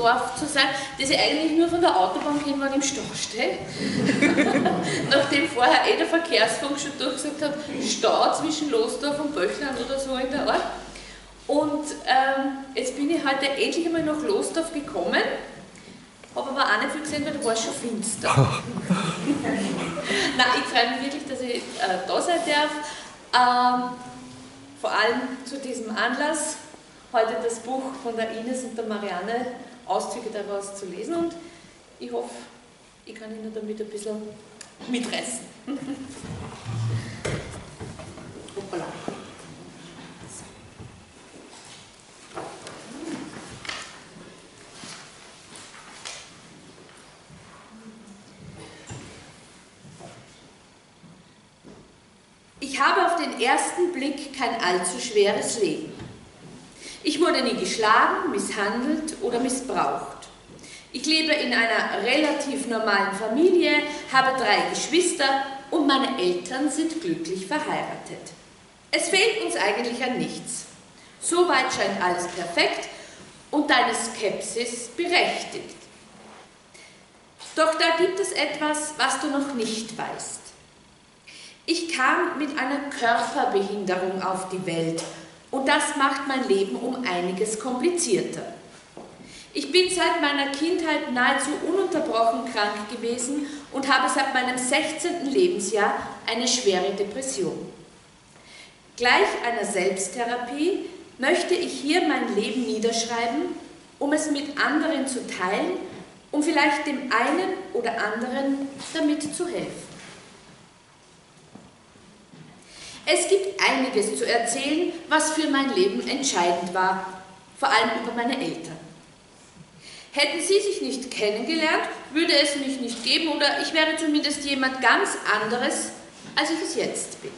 Dorf zu sein, das ich eigentlich nur von der Autobahn kenne, wenn ich im Stau stehe. Nachdem vorher der Verkehrsfunk schon durchgesagt hat, Stau zwischen Losdorf und Böchland oder so in der Art. Und jetzt bin ich heute endlich einmal nach Losdorf gekommen, habe aber auch nicht viel gesehen, weil da war es schon finster. Nein, ich freue mich wirklich, dass ich da sein darf. Vor allem zu diesem Anlass, heute das Buch von der Ines und der Marianne, Auszüge daraus zu lesen, und ich hoffe, ich kann Ihnen damit ein bisschen mitreißen. Hoppala. Ich habe auf den ersten Blick kein allzu schweres Leben. Ich wurde nie geschlagen, misshandelt oder missbraucht. Ich lebe in einer relativ normalen Familie, habe 3 Geschwister und meine Eltern sind glücklich verheiratet. Es fehlt uns eigentlich an nichts. Soweit scheint alles perfekt und deine Skepsis berechtigt. Doch da gibt es etwas, was du noch nicht weißt. Ich kam mit einer Körperbehinderung auf die Welt und das macht mein Leben um einiges komplizierter. Ich bin seit meiner Kindheit nahezu ununterbrochen krank gewesen und habe seit meinem 16. Lebensjahr eine schwere Depression. Gleich einer Selbsttherapie möchte ich hier mein Leben niederschreiben, um es mit anderen zu teilen, um vielleicht dem einen oder anderen damit zu helfen. Es gibt einiges zu erzählen, was für mein Leben entscheidend war, vor allem über meine Eltern. Hätten sie sich nicht kennengelernt, würde es mich nicht geben oder ich wäre zumindest jemand ganz anderes, als ich es jetzt bin.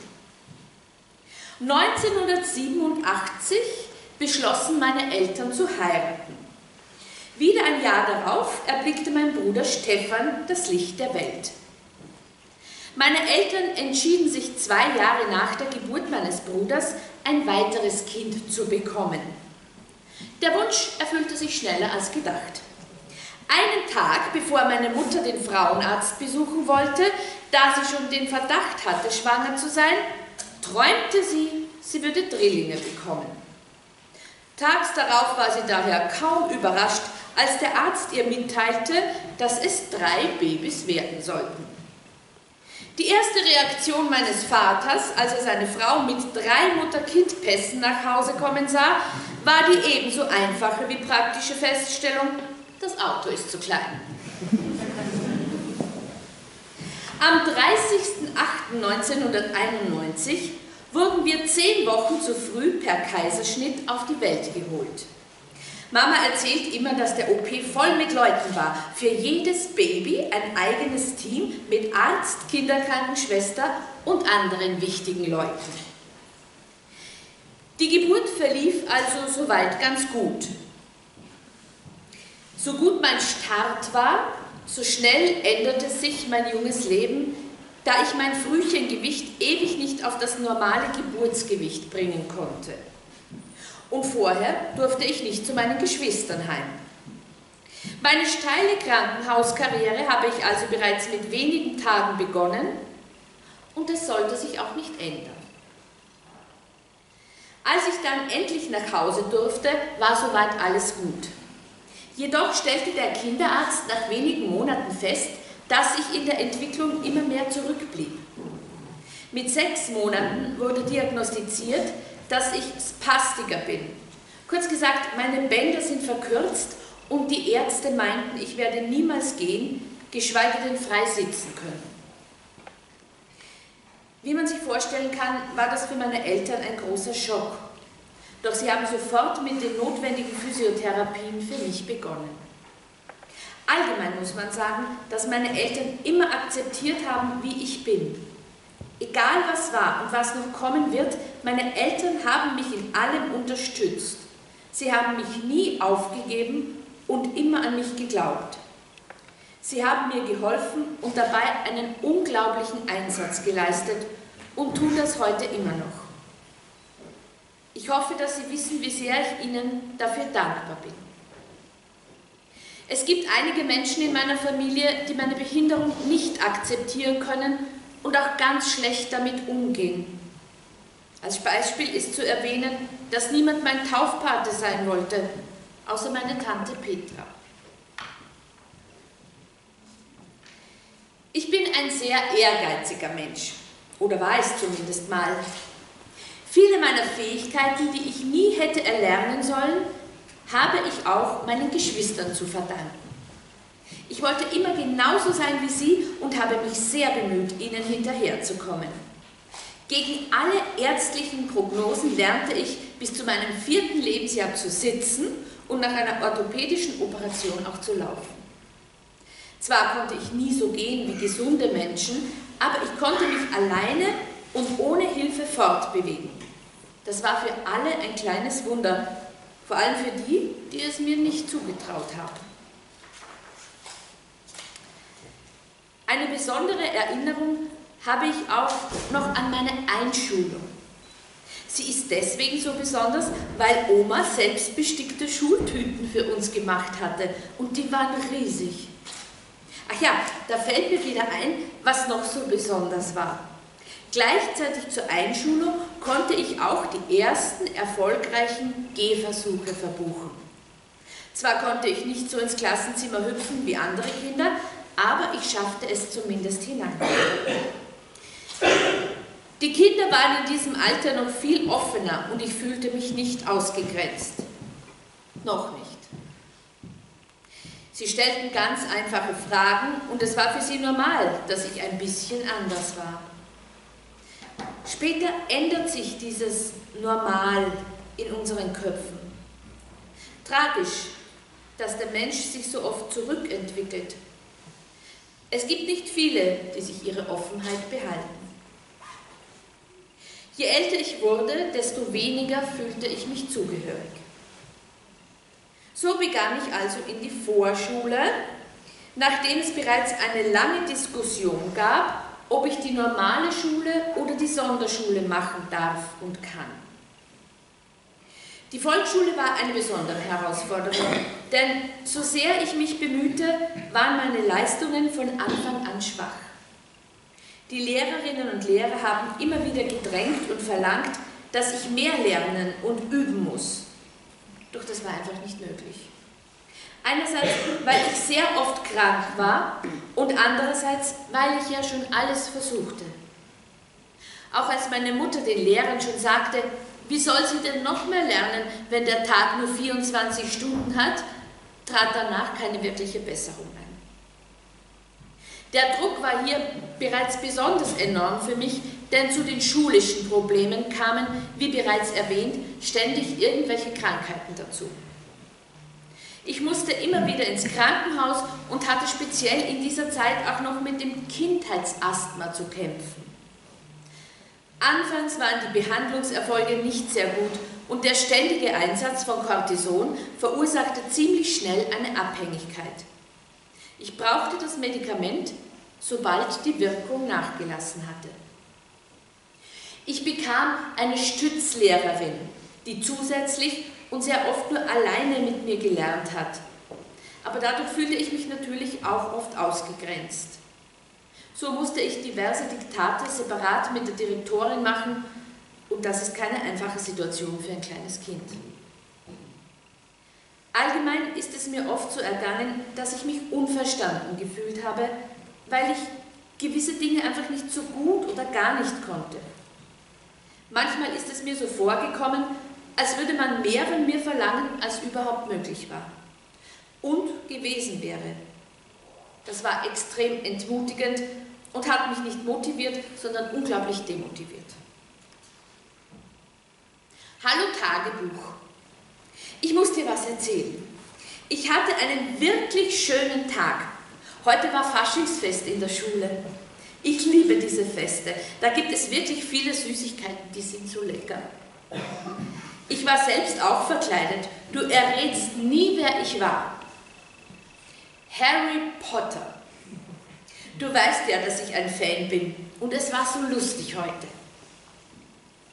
1987 beschlossen meine Eltern zu heiraten. Wieder ein Jahr darauf erblickte mein Bruder Stefan das Licht der Welt. Meine Eltern entschieden sich 2 Jahre nach der Geburt meines Bruders, ein weiteres Kind zu bekommen. Der Wunsch erfüllte sich schneller als gedacht. Einen Tag, bevor meine Mutter den Frauenarzt besuchen wollte, da sie schon den Verdacht hatte, schwanger zu sein, träumte sie, sie würde Drillinge bekommen. Tags darauf war sie daher kaum überrascht, als der Arzt ihr mitteilte, dass es 3 Babys werden sollten. Die erste Reaktion meines Vaters, als er seine Frau mit 3 Mutter-Kind-Pässen nach Hause kommen sah, war die ebenso einfache wie praktische Feststellung: Das Auto ist zu klein. Am 30.08.1991 wurden wir 10 Wochen zu früh per Kaiserschnitt auf die Welt geholt. Mama erzählt immer, dass der OP voll mit Leuten war. Für jedes Baby ein eigenes Team mit Arzt, Kinderkrankenschwester und anderen wichtigen Leuten. Die Geburt verlief also soweit ganz gut. So gut mein Start war, so schnell änderte sich mein junges Leben, da ich mein Frühchengewicht ewig nicht auf das normale Geburtsgewicht bringen konnte. Und vorher durfte ich nicht zu meinen Geschwistern heim. Meine steile Krankenhauskarriere habe ich also bereits mit wenigen Tagen begonnen und es sollte sich auch nicht ändern. Als ich dann endlich nach Hause durfte, war soweit alles gut. Jedoch stellte der Kinderarzt nach wenigen Monaten fest, dass ich in der Entwicklung immer mehr zurückblieb. Mit 6 Monaten wurde diagnostiziert, dass ich Spastiker bin. Kurz gesagt, meine Bänder sind verkürzt und die Ärzte meinten, ich werde niemals gehen, geschweige denn frei sitzen können. Wie man sich vorstellen kann, war das für meine Eltern ein großer Schock. Doch sie haben sofort mit den notwendigen Physiotherapien für mich begonnen. Allgemein muss man sagen, dass meine Eltern immer akzeptiert haben, wie ich bin. Egal was war und was noch kommen wird, meine Eltern haben mich in allem unterstützt. Sie haben mich nie aufgegeben und immer an mich geglaubt. Sie haben mir geholfen und dabei einen unglaublichen Einsatz geleistet und tun das heute immer noch. Ich hoffe, dass Sie wissen, wie sehr ich Ihnen dafür dankbar bin. Es gibt einige Menschen in meiner Familie, die meine Behinderung nicht akzeptieren können und auch ganz schlecht damit umgehen. Als Beispiel ist zu erwähnen, dass niemand mein Taufpate sein wollte, außer meine Tante Petra. Ich bin ein sehr ehrgeiziger Mensch, oder war es zumindest mal. Viele meiner Fähigkeiten, die ich nie hätte erlernen sollen, habe ich auch meinen Geschwistern zu verdanken. Ich wollte immer genauso sein wie sie und habe mich sehr bemüht, ihnen hinterherzukommen. Gegen alle ärztlichen Prognosen lernte ich bis zu meinem 4. Lebensjahr zu sitzen und nach einer orthopädischen Operation auch zu laufen. Zwar konnte ich nie so gehen wie gesunde Menschen, aber ich konnte mich alleine und ohne Hilfe fortbewegen. Das war für alle ein kleines Wunder, vor allem für die, die es mir nicht zugetraut haben. Eine besondere Erinnerung habe ich auch noch an meine Einschulung. Sie ist deswegen so besonders, weil Oma selbstbestickte Schultüten für uns gemacht hatte und die waren riesig. Ach ja, da fällt mir wieder ein, was noch so besonders war. Gleichzeitig zur Einschulung konnte ich auch die ersten erfolgreichen Gehversuche verbuchen. Zwar konnte ich nicht so ins Klassenzimmer hüpfen wie andere Kinder, aber ich schaffte es zumindest hinein. Die Kinder waren in diesem Alter noch viel offener und ich fühlte mich nicht ausgegrenzt. Noch nicht. Sie stellten ganz einfache Fragen und es war für sie normal, dass ich ein bisschen anders war. Später ändert sich dieses Normal in unseren Köpfen. Tragisch, dass der Mensch sich so oft zurückentwickelt. Es gibt nicht viele, die sich ihre Offenheit behalten. Je älter ich wurde, desto weniger fühlte ich mich zugehörig. So begann ich also in die Vorschule, nachdem es bereits eine lange Diskussion gab, ob ich die normale Schule oder die Sonderschule machen darf und kann. Die Volksschule war eine besondere Herausforderung, denn so sehr ich mich bemühte, waren meine Leistungen von Anfang an schwach. Die Lehrerinnen und Lehrer haben immer wieder gedrängt und verlangt, dass ich mehr lernen und üben muss. Doch das war einfach nicht möglich. Einerseits, weil ich sehr oft krank war und andererseits, weil ich ja schon alles versuchte. Auch als meine Mutter den Lehrern schon sagte, wie soll sie denn noch mehr lernen, wenn der Tag nur 24 Stunden hat, trat danach keine wirkliche Besserung ein. Der Druck war hier bereits besonders enorm für mich, denn zu den schulischen Problemen kamen, wie bereits erwähnt, ständig irgendwelche Krankheiten dazu. Ich musste immer wieder ins Krankenhaus und hatte speziell in dieser Zeit auch noch mit dem Kindheitsasthma zu kämpfen. Anfangs waren die Behandlungserfolge nicht sehr gut und der ständige Einsatz von Cortison verursachte ziemlich schnell eine Abhängigkeit. Ich brauchte das Medikament, sobald die Wirkung nachgelassen hatte. Ich bekam eine Stützlehrerin, die zusätzlich und sehr oft nur alleine mit mir gelernt hat. Aber dadurch fühlte ich mich natürlich auch oft ausgegrenzt. So musste ich diverse Diktate separat mit der Direktorin machen und das ist keine einfache Situation für ein kleines Kind. Allgemein ist es mir oft so ergangen, dass ich mich unverstanden gefühlt habe, weil ich gewisse Dinge einfach nicht so gut oder gar nicht konnte. Manchmal ist es mir so vorgekommen, als würde man mehr von mir verlangen, als überhaupt möglich war und gewesen wäre. Das war extrem entmutigend und hat mich nicht motiviert, sondern unglaublich demotiviert. Hallo Tagebuch. Ich muss dir was erzählen. Ich hatte einen wirklich schönen Tag. Heute war Faschingsfest in der Schule. Ich liebe diese Feste. Da gibt es wirklich viele Süßigkeiten, die sind so lecker. Ich war selbst auch verkleidet. Du errätst nie, wer ich war. Harry Potter. Du weißt ja, dass ich ein Fan bin und es war so lustig heute.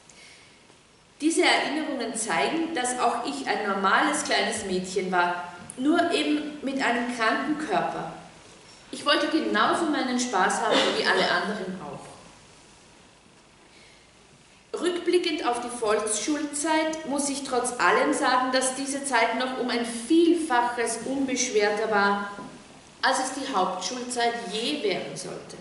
Diese Erinnerungen zeigen, dass auch ich ein normales kleines Mädchen war nur eben mit einem kranken Körper. Ich wollte genauso meinen Spaß haben wie alle anderen auch. Rückblickend auf die Volksschulzeit muss ich trotz allem sagen, dass diese Zeit noch um ein Vielfaches unbeschwerter war, als es die Hauptschulzeit je werden sollte.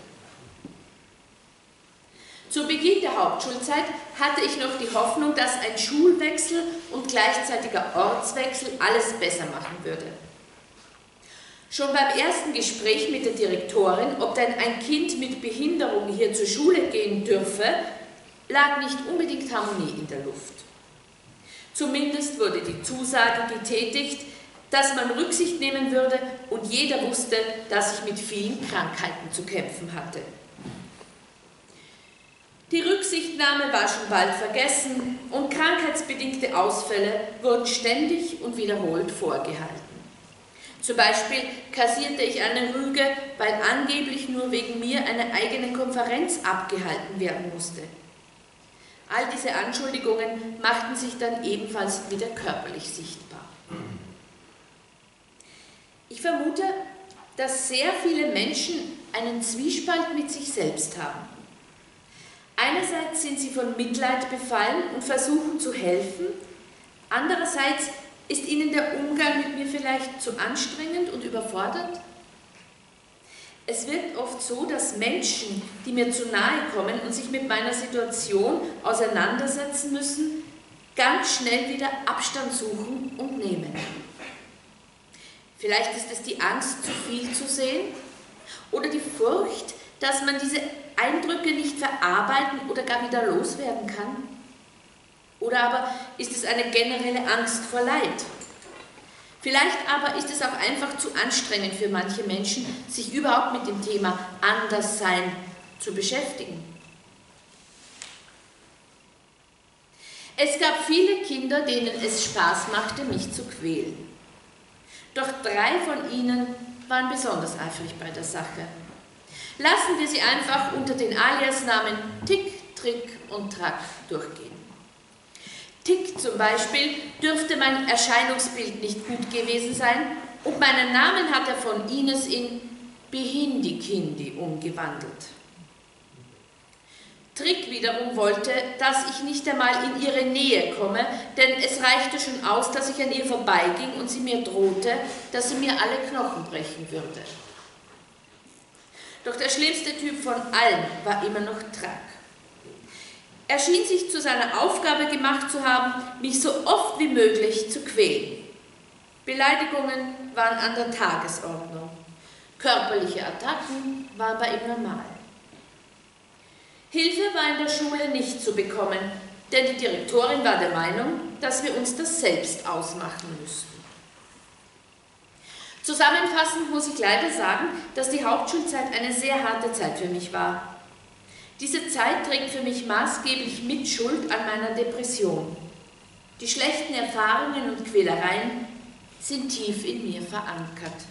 Zu Beginn der Hauptschulzeit hatte ich noch die Hoffnung, dass ein Schulwechsel und gleichzeitiger Ortswechsel alles besser machen würde. Schon beim ersten Gespräch mit der Direktorin, ob denn ein Kind mit Behinderung hier zur Schule gehen dürfe, lag nicht unbedingt Harmonie in der Luft. Zumindest wurde die Zusage getätigt, dass man Rücksicht nehmen würde und jeder wusste, dass ich mit vielen Krankheiten zu kämpfen hatte. Die Rücksichtnahme war schon bald vergessen und krankheitsbedingte Ausfälle wurden ständig und wiederholt vorgehalten. Zum Beispiel kassierte ich eine Rüge, weil angeblich nur wegen mir eine eigene Konferenz abgehalten werden musste. All diese Anschuldigungen machten sich dann ebenfalls wieder körperlich sichtbar. Ich vermute, dass sehr viele Menschen einen Zwiespalt mit sich selbst haben. Einerseits sind sie von Mitleid befallen und versuchen zu helfen, andererseits ist ihnen der Umgang mit mir vielleicht zu anstrengend und überfordert? Es wirkt oft so, dass Menschen, die mir zu nahe kommen und sich mit meiner Situation auseinandersetzen müssen, ganz schnell wieder Abstand suchen und nehmen. Vielleicht ist es die Angst, zu viel zu sehen oder die Furcht, dass man diese Eindrücke nicht verarbeiten oder gar wieder loswerden kann. Oder aber ist es eine generelle Angst vor Leid? Vielleicht aber ist es auch einfach zu anstrengend für manche Menschen, sich überhaupt mit dem Thema Anderssein zu beschäftigen. Es gab viele Kinder, denen es Spaß machte, mich zu quälen. Doch 3 von ihnen waren besonders eifrig bei der Sache. Lassen wir sie einfach unter den Aliasnamen Tick, Trick und Track durchgehen. Tick zum Beispiel dürfte mein Erscheinungsbild nicht gut gewesen sein und meinen Namen hat er von Ines in Behindi-Kindi umgewandelt. Trick wiederum wollte, dass ich nicht einmal in ihre Nähe komme, denn es reichte schon aus, dass ich an ihr vorbeiging und sie mir drohte, dass sie mir alle Knochen brechen würde. Doch der schlimmste Typ von allen war immer noch Track. Er schien sich zu seiner Aufgabe gemacht zu haben, mich so oft wie möglich zu quälen. Beleidigungen waren an der Tagesordnung. Körperliche Attacken waren bei ihm normal. Hilfe war in der Schule nicht zu bekommen, denn die Direktorin war der Meinung, dass wir uns das selbst ausmachen müssten. Zusammenfassend muss ich leider sagen, dass die Hauptschulzeit eine sehr harte Zeit für mich war. Diese Zeit trägt für mich maßgeblich Mitschuld an meiner Depression. Die schlechten Erfahrungen und Quälereien sind tief in mir verankert.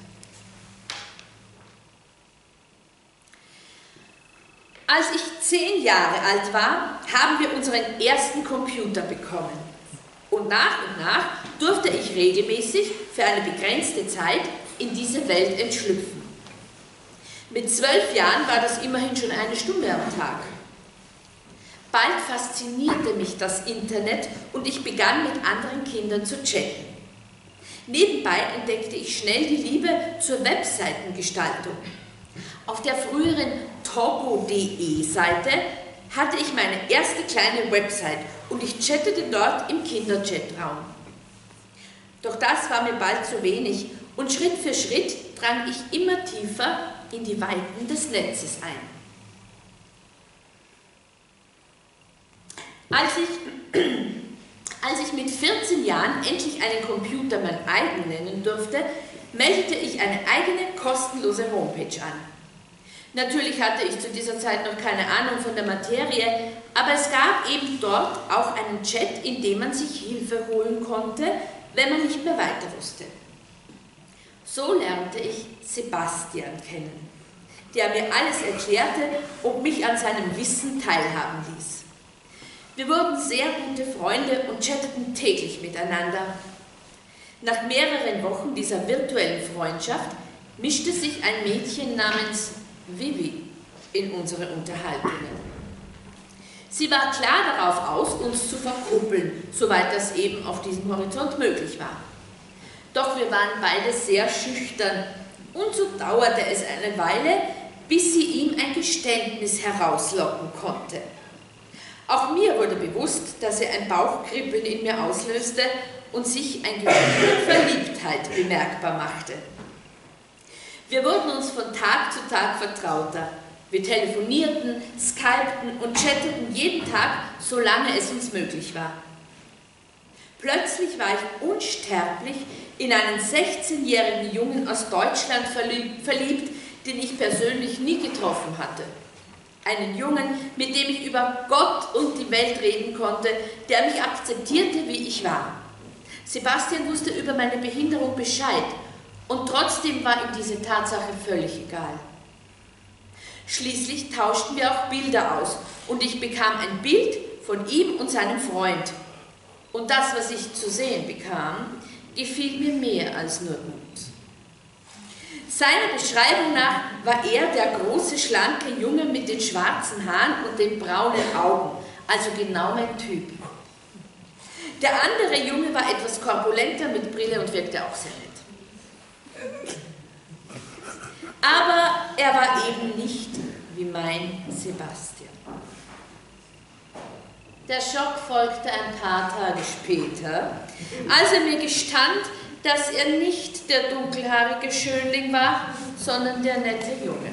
Als ich 10 Jahre alt war, haben wir unseren ersten Computer bekommen. Und nach durfte ich regelmäßig für eine begrenzte Zeit in diese Welt entschlüpfen. Mit 12 Jahren war das immerhin schon 1 Stunde am Tag. Bald faszinierte mich das Internet und ich begann mit anderen Kindern zu chatten. Nebenbei entdeckte ich schnell die Liebe zur Webseitengestaltung. Auf der früheren togo.de Seite hatte ich meine erste kleine Website und ich chattete dort im Kinderchatraum. Doch das war mir bald zu wenig und Schritt für Schritt drang ich immer tiefer in die Weiten des Netzes ein. Als ich mit 14 Jahren endlich einen Computer mein eigen nennen durfte, meldete ich eine eigene kostenlose Homepage an. Natürlich hatte ich zu dieser Zeit noch keine Ahnung von der Materie, aber es gab eben dort auch einen Chat, in dem man sich Hilfe holen konnte, wenn man nicht mehr weiter wusste. So lernte ich Sebastian kennen, der mir alles erklärte und mich an seinem Wissen teilhaben ließ. Wir wurden sehr gute Freunde und chatteten täglich miteinander. Nach mehreren Wochen dieser virtuellen Freundschaft mischte sich ein Mädchen namens Vivi in unsere Unterhaltungen. Sie war klar darauf aus, uns zu verkuppeln, soweit das eben auf diesem Horizont möglich war. Doch wir waren beide sehr schüchtern und so dauerte es eine Weile, bis sie ihm ein Geständnis herauslocken konnte. Auch mir wurde bewusst, dass er ein Bauchkribbeln in mir auslöste und sich ein Gefühl der Verliebtheit bemerkbar machte. Wir wurden uns von Tag zu Tag vertrauter. Wir telefonierten, skypten und chatteten jeden Tag, solange es uns möglich war. Plötzlich war ich unsterblich in einen 16-jährigen Jungen aus Deutschland verliebt, den ich persönlich nie getroffen hatte. Einen Jungen, mit dem ich über Gott und die Welt reden konnte, der mich akzeptierte, wie ich war. Sebastian wusste über meine Behinderung Bescheid und trotzdem war ihm diese Tatsache völlig egal. Schließlich tauschten wir auch Bilder aus und ich bekam ein Bild von ihm und seinem Freund. Und das, was ich zu sehen bekam, gefiel mir mehr als nur gut. Seiner Beschreibung nach war er der große, schlanke Junge mit den schwarzen Haaren und den braunen Augen, also genau mein Typ. Der andere Junge war etwas korpulenter mit Brille und wirkte auch sehr nett. Aber er war eben nicht wie mein Sebastian. Der Schock folgte ein paar Tage später, als er mir gestand, dass er nicht der dunkelhaarige Schönling war, sondern der nette Junge.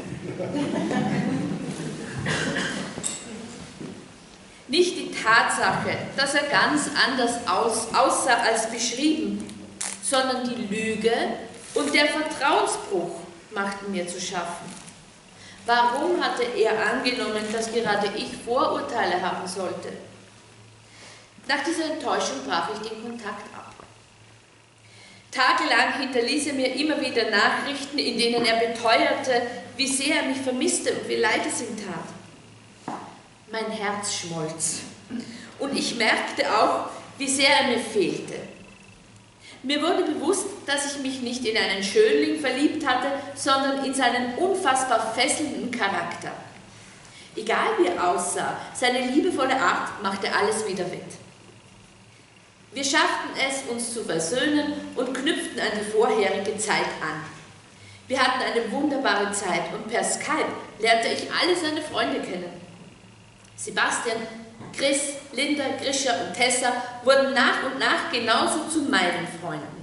Nicht die Tatsache, dass er ganz anders aussah als beschrieben, sondern die Lüge und der Vertrauensbruch machten mir zu schaffen. Warum hatte er angenommen, dass gerade ich Vorurteile haben sollte? Nach dieser Enttäuschung brach ich den Kontakt ab. Tagelang hinterließ er mir immer wieder Nachrichten, in denen er beteuerte, wie sehr er mich vermisste und wie leid es ihm tat. Mein Herz schmolz und ich merkte auch, wie sehr er mir fehlte. Mir wurde bewusst, dass ich mich nicht in einen Schönling verliebt hatte, sondern in seinen unfassbar fesselnden Charakter. Egal wie er aussah, seine liebevolle Art machte alles wieder wett. Wir schafften es, uns zu versöhnen und knüpften an die vorherige Zeit an. Wir hatten eine wunderbare Zeit und per Skype lernte ich alle seine Freunde kennen. Sebastian, Chris, Linda, Grisha und Tessa wurden nach und nach genauso zu meinen Freunden.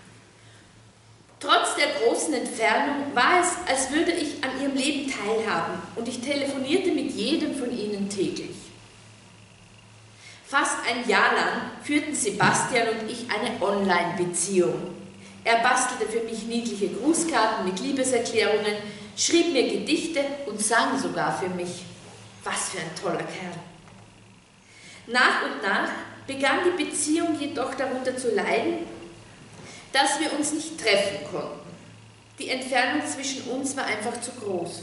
Trotz der großen Entfernung war es, als würde ich an ihrem Leben teilhaben und ich telefonierte mit jedem von ihnen täglich. Fast ein Jahr lang führten Sebastian und ich eine Online-Beziehung. Er bastelte für mich niedliche Grußkarten mit Liebeserklärungen, schrieb mir Gedichte und sang sogar für mich. Was für ein toller Kerl. Nach und nach begann die Beziehung jedoch darunter zu leiden, dass wir uns nicht treffen konnten. Die Entfernung zwischen uns war einfach zu groß.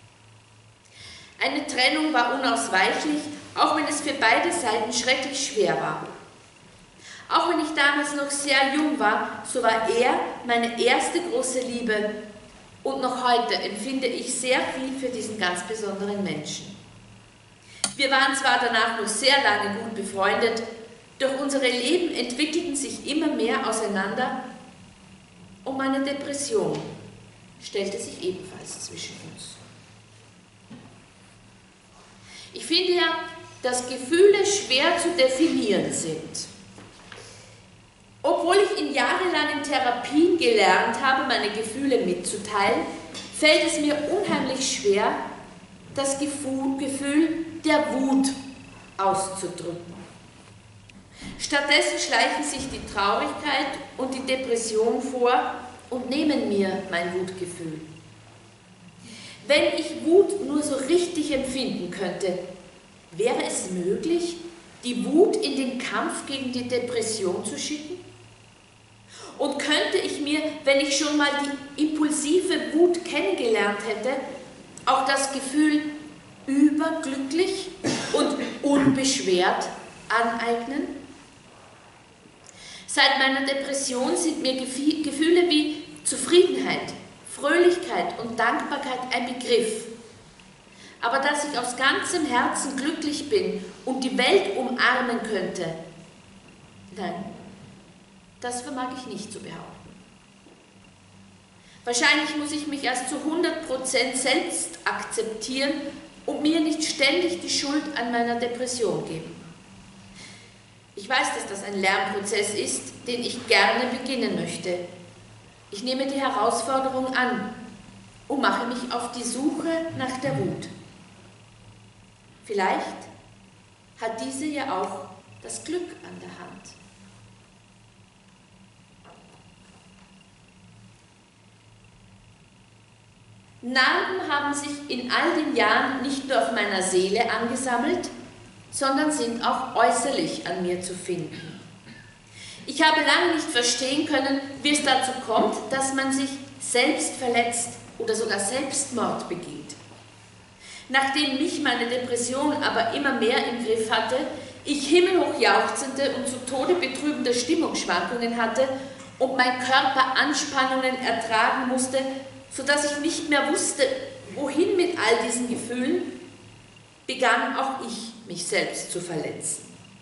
Eine Trennung war unausweichlich, auch wenn es für beide Seiten schrecklich schwer war. Auch wenn ich damals noch sehr jung war, so war er meine erste große Liebe und noch heute empfinde ich sehr viel für diesen ganz besonderen Menschen. Wir waren zwar danach noch sehr lange gut befreundet, doch unsere Leben entwickelten sich immer mehr auseinander und meine Depression stellte sich ebenfalls zwischen uns. Ich finde ja, dass Gefühle schwer zu definieren sind. Obwohl ich in jahrelangen Therapien gelernt habe, meine Gefühle mitzuteilen, fällt es mir unheimlich schwer, das Gefühl der Wut auszudrücken. Stattdessen schleichen sich die Traurigkeit und die Depression vor und nehmen mir mein Wutgefühl. Wenn ich Wut nur so richtig empfinden könnte, wäre es möglich, die Wut in den Kampf gegen die Depression zu schicken? Und könnte ich mir, wenn ich schon mal die impulsive Wut kennengelernt hätte, auch das Gefühl überglücklich und unbeschwert aneignen? Seit meiner Depression sind mir Gefühle wie Zufriedenheit, Fröhlichkeit und Dankbarkeit ein Begriff. Aber dass ich aus ganzem Herzen glücklich bin und die Welt umarmen könnte, nein, das vermag ich nicht zu behaupten. Wahrscheinlich muss ich mich als zu 100% selbst akzeptieren und mir nicht ständig die Schuld an meiner Depression geben. Ich weiß, dass das ein Lernprozess ist, den ich gerne beginnen möchte. Ich nehme die Herausforderung an und mache mich auf die Suche nach der Wut. Vielleicht hat diese ja auch das Glück an der Hand. Narben haben sich in all den Jahren nicht nur auf meiner Seele angesammelt, sondern sind auch äußerlich an mir zu finden. Ich habe lange nicht verstehen können, wie es dazu kommt, dass man sich selbst verletzt oder sogar Selbstmord begeht. Nachdem mich meine Depression aber immer mehr im Griff hatte, ich himmelhoch jauchzende und zu Tode betrübende Stimmungsschwankungen hatte und mein Körper Anspannungen ertragen musste, sodass ich nicht mehr wusste, wohin mit all diesen Gefühlen, begann auch ich, mich selbst zu verletzen.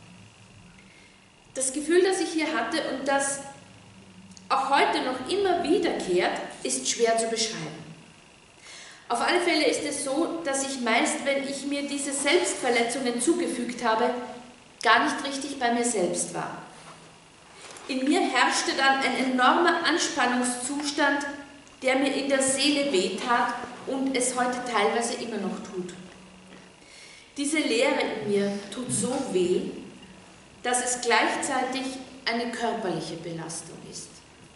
Das Gefühl, das ich hier hatte und das auch heute noch immer wiederkehrt, ist schwer zu beschreiben. Auf alle Fälle ist es so, dass ich meist, wenn ich mir diese Selbstverletzungen zugefügt habe, gar nicht richtig bei mir selbst war. In mir herrschte dann ein enormer Anspannungszustand, der mir in der Seele wehtat und es heute teilweise immer noch tut. Diese Leere in mir tut so weh, dass es gleichzeitig eine körperliche Belastung ist.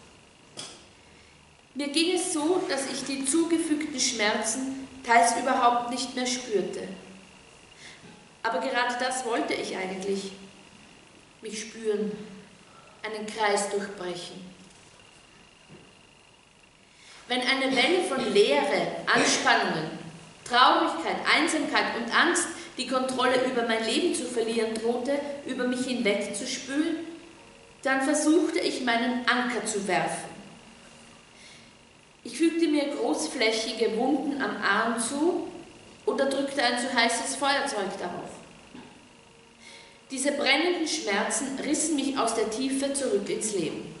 Mir ging es so, dass ich die zugefügten Schmerzen teils überhaupt nicht mehr spürte. Aber gerade das wollte ich eigentlich, mich spüren, einen Kreis durchbrechen. Wenn eine Welle von Leere, Anspannungen, Traurigkeit, Einsamkeit und Angst, die Kontrolle über mein Leben zu verlieren drohte, über mich hinwegzuspülen, dann versuchte ich, meinen Anker zu werfen. Ich fügte mir großflächige Wunden am Arm zu oder drückte ein zu heißes Feuerzeug darauf. Diese brennenden Schmerzen rissen mich aus der Tiefe zurück ins Leben.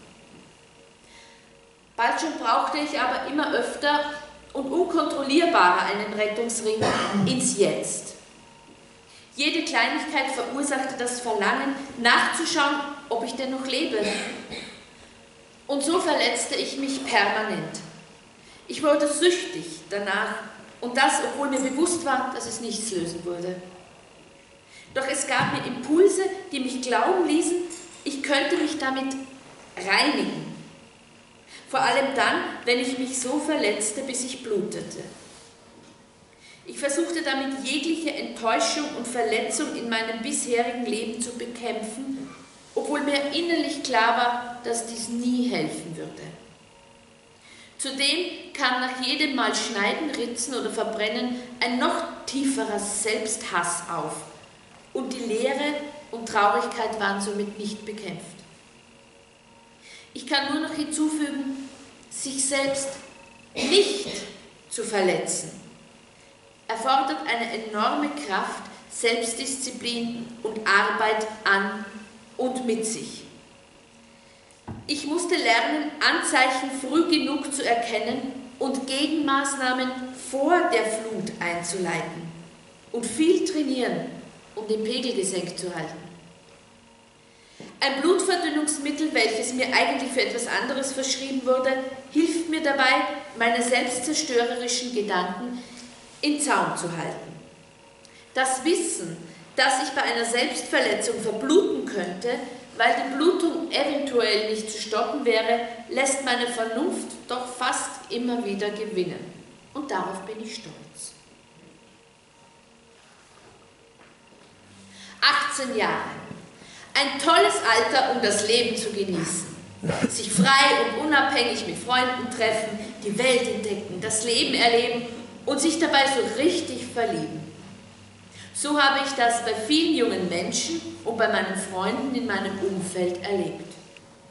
Bald schon brauchte ich aber immer öfter und unkontrollierbarer einen Rettungsring ins Jetzt. Jede Kleinigkeit verursachte das Verlangen, nachzuschauen, ob ich denn noch lebe. Und so verletzte ich mich permanent. Ich wurde süchtig danach und das, obwohl mir bewusst war, dass es nichts lösen würde. Doch es gab mir Impulse, die mich glauben ließen, ich könnte mich damit reinigen. Vor allem dann, wenn ich mich so verletzte, bis ich blutete. Ich versuchte damit jegliche Enttäuschung und Verletzung in meinem bisherigen Leben zu bekämpfen, obwohl mir innerlich klar war, dass dies nie helfen würde. Zudem kam nach jedem Mal Schneiden, Ritzen oder Verbrennen ein noch tieferer Selbsthass auf und die Leere und Traurigkeit waren somit nicht bekämpft. Ich kann nur noch hinzufügen, sich selbst nicht zu verletzen, erfordert eine enorme Kraft, Selbstdisziplin und Arbeit an und mit sich. Ich musste lernen, Anzeichen früh genug zu erkennen und Gegenmaßnahmen vor der Flut einzuleiten und viel trainieren, um den Pegel gesenkt zu halten. Ein Blutverdünnungsmittel, welches mir eigentlich für etwas anderes verschrieben wurde, hilft mir dabei, meine selbstzerstörerischen Gedanken in Zaum zu halten. Das Wissen, dass ich bei einer Selbstverletzung verbluten könnte, weil die Blutung eventuell nicht zu stoppen wäre, lässt meine Vernunft doch fast immer wieder gewinnen. Und darauf bin ich stolz. 18 Jahre. Ein tolles Alter, um das Leben zu genießen. Sich frei und unabhängig mit Freunden treffen, die Welt entdecken, das Leben erleben und sich dabei so richtig verlieben. So habe ich das bei vielen jungen Menschen und bei meinen Freunden in meinem Umfeld erlebt.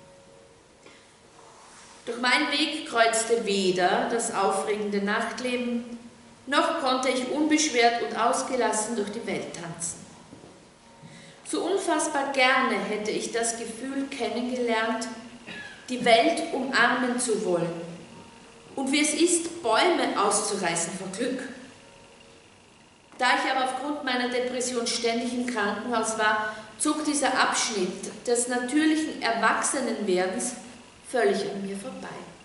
Doch mein Weg kreuzte weder das aufregende Nachtleben, noch konnte ich unbeschwert und ausgelassen durch die Welt tanzen. So unfassbar gerne hätte ich das Gefühl kennengelernt, die Welt umarmen zu wollen und wie es ist, Bäume auszureißen vor Glück. Da ich aber aufgrund meiner Depression ständig im Krankenhaus war, zog dieser Abschnitt des natürlichen Erwachsenenwerdens völlig an mir vorbei.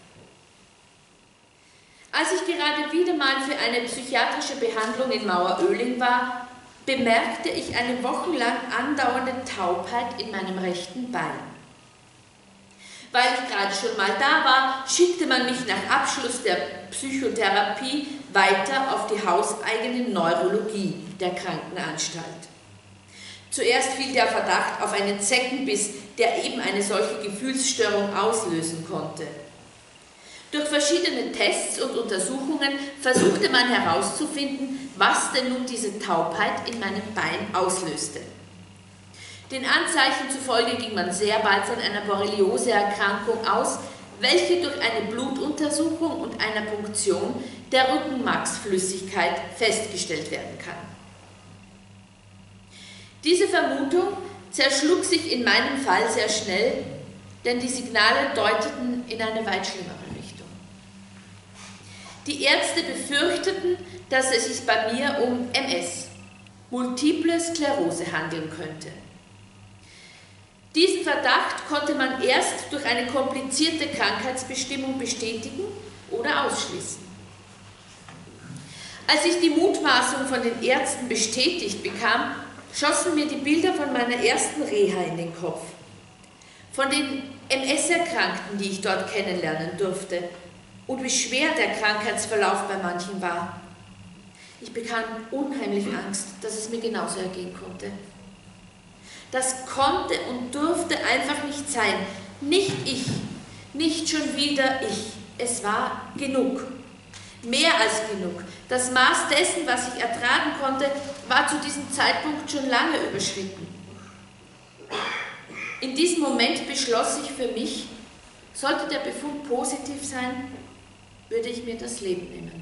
Als ich gerade wieder mal für eine psychiatrische Behandlung in Maueröhling war, bemerkte ich eine wochenlang andauernde Taubheit in meinem rechten Bein. Weil ich gerade schon mal da war, schickte man mich nach Abschluss der Psychotherapie weiter auf die hauseigene Neurologie der Krankenanstalt. Zuerst fiel der Verdacht auf einen Zeckenbiss, der eben eine solche Gefühlsstörung auslösen konnte. Durch verschiedene Tests und Untersuchungen versuchte man herauszufinden, was denn nun diese Taubheit in meinem Bein auslöste. Den Anzeichen zufolge ging man sehr bald von einer Borreliose-Erkrankung aus, welche durch eine Blutuntersuchung und einer Punktion der Rückenmarksflüssigkeit festgestellt werden kann. Diese Vermutung zerschlug sich in meinem Fall sehr schnell, denn die Signale deuteten in eine weit schlimmere Richtung. Die Ärzte befürchteten, dass es sich bei mir um MS, Multiple Sklerose, handeln könnte. Diesen Verdacht konnte man erst durch eine komplizierte Krankheitsbestimmung bestätigen oder ausschließen. Als ich die Mutmaßung von den Ärzten bestätigt bekam, schossen mir die Bilder von meiner ersten Reha in den Kopf. Von den MS-Erkrankten, die ich dort kennenlernen durfte, und wie schwer der Krankheitsverlauf bei manchen war. Ich bekam unheimlich Angst, dass es mir genauso ergehen konnte. Das konnte und durfte einfach nicht sein. Nicht ich, nicht schon wieder ich. Es war genug. Mehr als genug. Das Maß dessen, was ich ertragen konnte, war zu diesem Zeitpunkt schon lange überschritten. In diesem Moment beschloss ich für mich, sollte der Befund positiv sein, würde ich mir das Leben nehmen.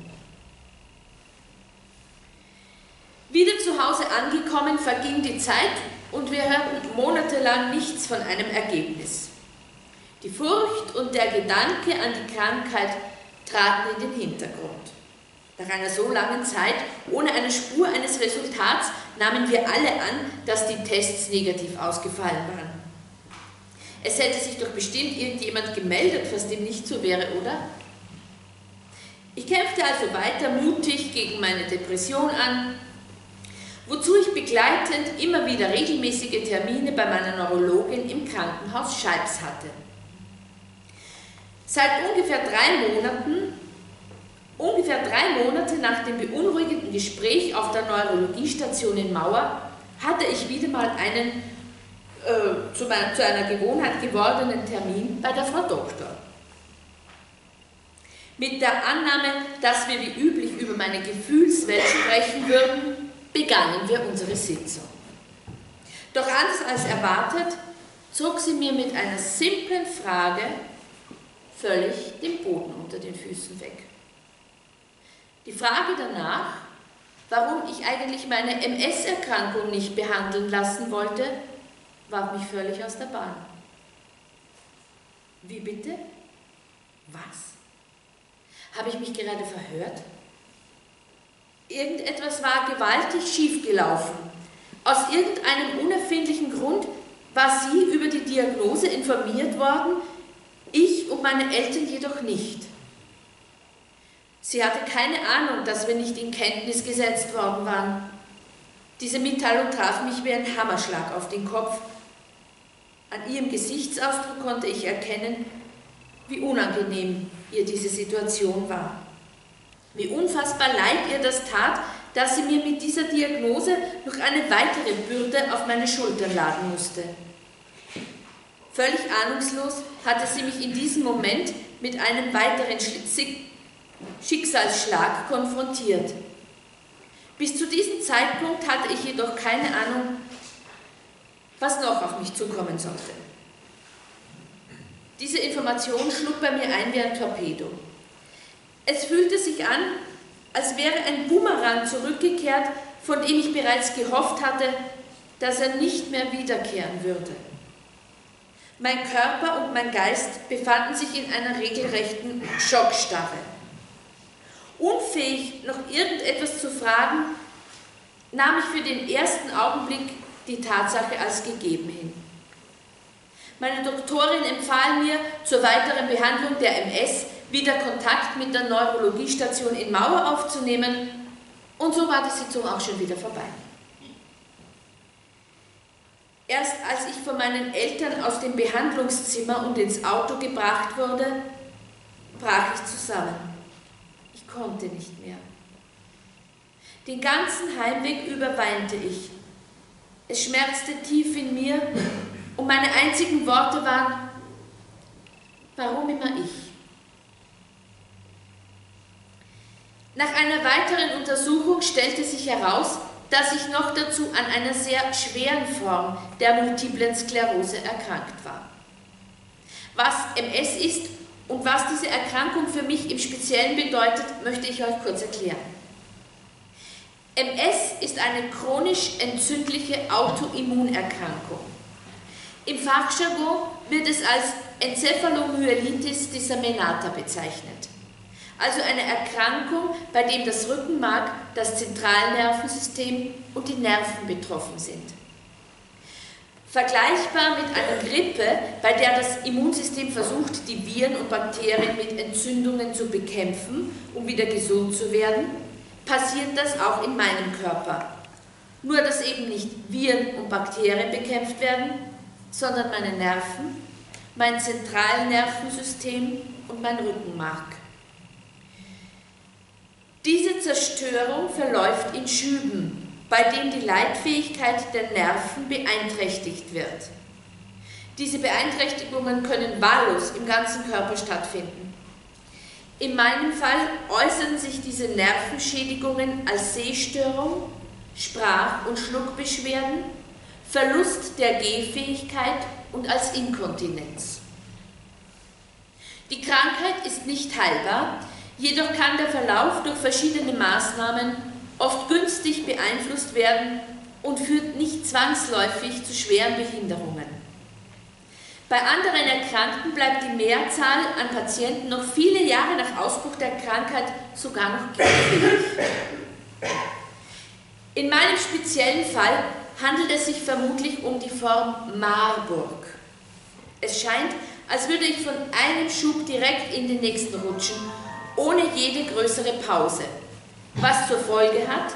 Wieder zu Hause angekommen, verging die Zeit und wir hörten monatelang nichts von einem Ergebnis. Die Furcht und der Gedanke an die Krankheit traten in den Hintergrund. Nach einer so langen Zeit, ohne eine Spur eines Resultats, nahmen wir alle an, dass die Tests negativ ausgefallen waren. Es hätte sich doch bestimmt irgendjemand gemeldet, was dem nicht so wäre, oder? Ich kämpfte also weiter mutig gegen meine Depression an, wozu ich begleitend immer wieder regelmäßige Termine bei meiner Neurologin im Krankenhaus Scheibs hatte. Seit ungefähr 3 Monate nach dem beunruhigenden Gespräch auf der Neurologiestation in Mauer hatte ich wieder mal einen zu einer Gewohnheit gewordenen Termin bei der Frau Doktor. Mit der Annahme, dass wir wie üblich über meine Gefühlswelt sprechen würden, begannen wir unsere Sitzung. Doch anders als erwartet, zog sie mir mit einer simplen Frage völlig den Boden unter den Füßen weg. Die Frage danach, warum ich eigentlich meine MS-Erkrankung nicht behandeln lassen wollte, warf mich völlig aus der Bahn. Wie bitte? Was? Habe ich mich gerade verhört? Irgendetwas war gewaltig schiefgelaufen. Aus irgendeinem unerfindlichen Grund war sie über die Diagnose informiert worden, ich und meine Eltern jedoch nicht. Sie hatte keine Ahnung, dass wir nicht in Kenntnis gesetzt worden waren. Diese Mitteilung traf mich wie ein Hammerschlag auf den Kopf. An ihrem Gesichtsausdruck konnte ich erkennen, wie unangenehm ihr diese Situation war. Wie unfassbar leid ihr das tat, dass sie mir mit dieser Diagnose noch eine weitere Bürde auf meine Schultern laden musste. Völlig ahnungslos hatte sie mich in diesem Moment mit einem weiteren Schicksalsschlag konfrontiert. Bis zu diesem Zeitpunkt hatte ich jedoch keine Ahnung, was noch auf mich zukommen sollte. Diese Information schlug bei mir ein wie ein Torpedo. Es fühlte sich an, als wäre ein Bumerang zurückgekehrt, von dem ich bereits gehofft hatte, dass er nicht mehr wiederkehren würde. Mein Körper und mein Geist befanden sich in einer regelrechten Schockstarre. Unfähig, noch irgendetwas zu fragen, nahm ich für den ersten Augenblick die Tatsache als gegeben hin. Meine Doktorin empfahl mir, zur weiteren Behandlung der MS wieder Kontakt mit der Neurologiestation in Mauer aufzunehmen, und so war die Sitzung auch schon wieder vorbei. Erst als ich von meinen Eltern aus dem Behandlungszimmer und ins Auto gebracht wurde, brach ich zusammen. Ich konnte nicht mehr. Den ganzen Heimweg über weinte ich. Es schmerzte tief in mir und meine einzigen Worte waren: Warum immer ich? Nach einer weiteren Untersuchung stellte sich heraus, dass ich noch dazu an einer sehr schweren Form der multiplen Sklerose erkrankt war. Was MS ist und was diese Erkrankung für mich im Speziellen bedeutet, möchte ich euch kurz erklären. MS ist eine chronisch entzündliche Autoimmunerkrankung. Im Fachjargon wird es als Enzephalomyelitis disseminata bezeichnet. Also eine Erkrankung, bei dem das Rückenmark, das Zentralnervensystem und die Nerven betroffen sind. Vergleichbar mit einer Grippe, bei der das Immunsystem versucht, die Viren und Bakterien mit Entzündungen zu bekämpfen, um wieder gesund zu werden, passiert das auch in meinem Körper. Nur, dass eben nicht Viren und Bakterien bekämpft werden, sondern meine Nerven, mein Zentralnervensystem und mein Rückenmark. Diese Zerstörung verläuft in Schüben, bei denen die Leitfähigkeit der Nerven beeinträchtigt wird. Diese Beeinträchtigungen können wahllos im ganzen Körper stattfinden. In meinem Fall äußern sich diese Nervenschädigungen als Sehstörung, Sprach- und Schluckbeschwerden, Verlust der Gehfähigkeit und als Inkontinenz. Die Krankheit ist nicht heilbar, jedoch kann der Verlauf durch verschiedene Maßnahmen oft günstig beeinflusst werden und führt nicht zwangsläufig zu schweren Behinderungen. Bei anderen Erkrankten bleibt die Mehrzahl an Patienten noch viele Jahre nach Ausbruch der Krankheit sogar noch gehfähig. In meinem speziellen Fall handelt es sich vermutlich um die Form Marburg. Es scheint, als würde ich von einem Schub direkt in den nächsten rutschen, ohne jede größere Pause, was zur Folge hat,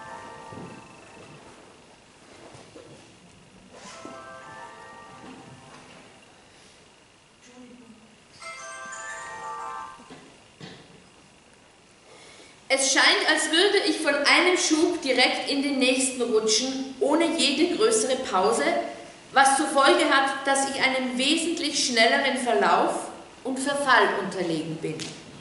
es scheint, als würde ich von einem Schub direkt in den nächsten rutschen, ohne jede größere Pause, was zur Folge hat, dass ich einem wesentlich schnelleren Verlauf und Verfall unterlegen bin.